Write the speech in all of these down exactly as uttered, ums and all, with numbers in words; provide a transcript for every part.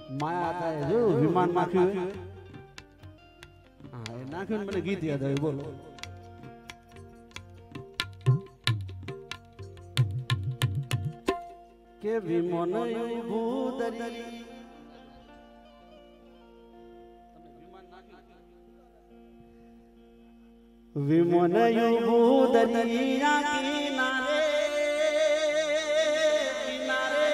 माया का जो विमान नाख्યું હા એ નાખ્યું મને ગીત યાદ આવ્યું બોલો કે વિમાન ભૂદરી विमान भूदरिया किनारे किनारे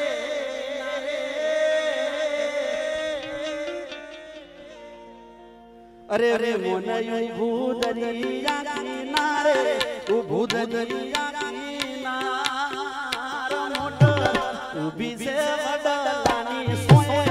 अरे अरे विमान भूदरिया किनारे भूदरिया किनारे मोटर उभी से वडलानी सोय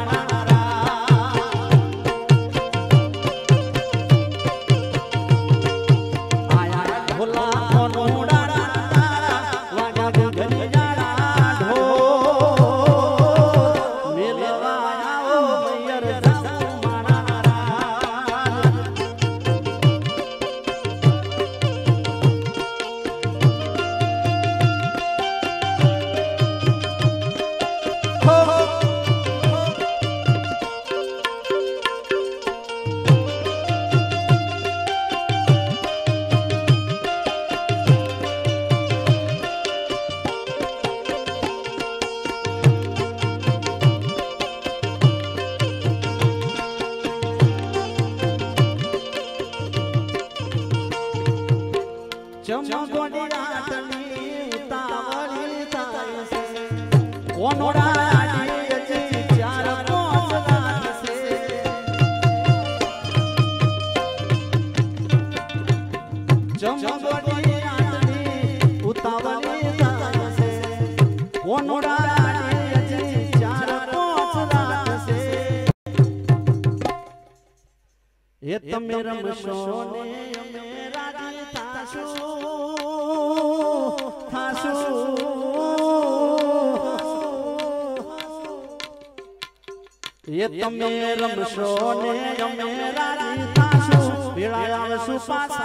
ये तो मेरा मशोने मेरा जी थासु थासु ये तो मेरा मशोने मेरा जी थासु बिड़ाया सुपासा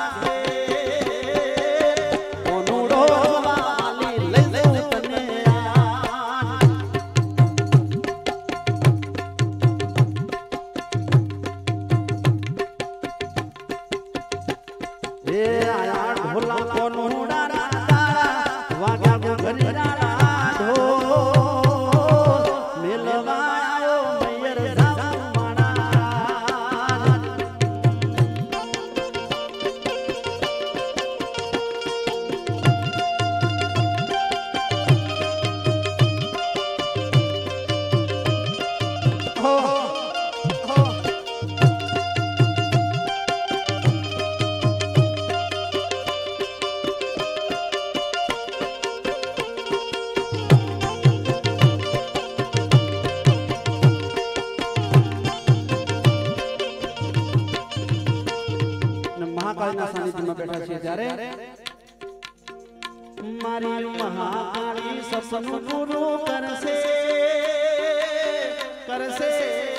मारी महाकाली सपन गुरु करसे करसे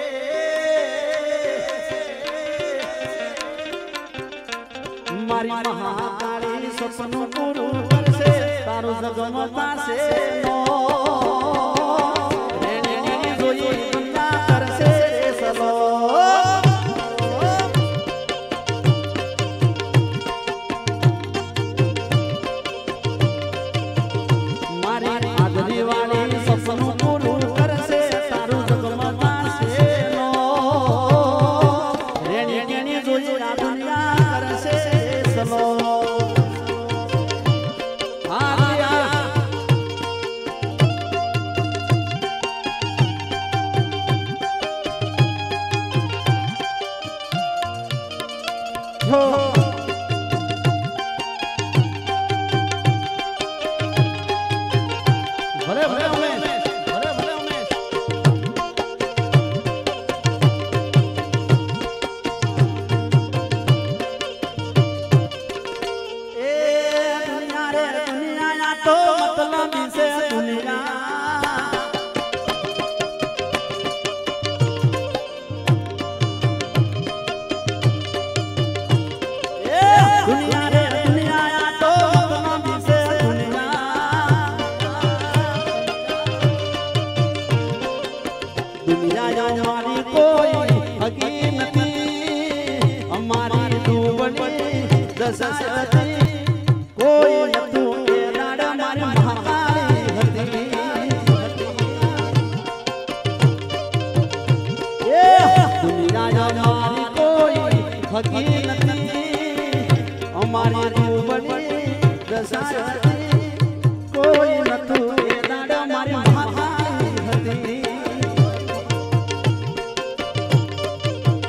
मारी महाकाली सपन गुरु करसे तारो जगम पासे नो દુનિયા અમારી કોઈ હકી નથી અમારી દુબળી દશા હતી કોઈ નતું એ દાડા મારી મહાકાળી હતી એ દુનિયા અમારી કોઈ હકી નથી અમારી દુબળી દશા હતી કોઈ નતું એ દાડા મારી મહાકાળી હતી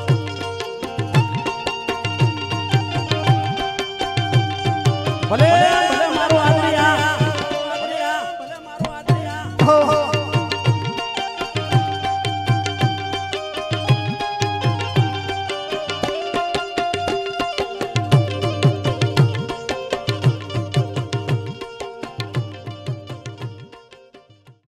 ભલે